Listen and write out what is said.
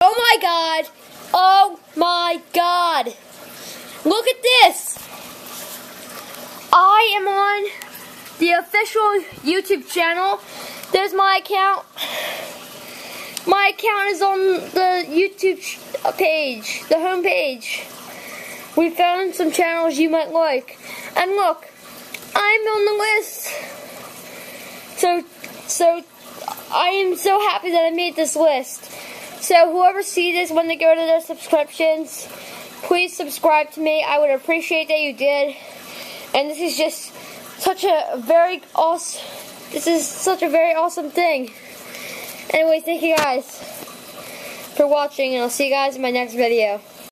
Oh my god! Oh my god! Look at this! I am on the official YouTube channel. There's my account. My account is on the YouTube page, the home page. We found some channels you might like. And look, I'm on the list. So I am so happy that I made this list. So whoever sees this when they go to their subscriptions, please subscribe to me. I would appreciate that you did. And this is just such a very awesome thing. Anyway, thank you guys for watching, and I'll see you guys in my next video.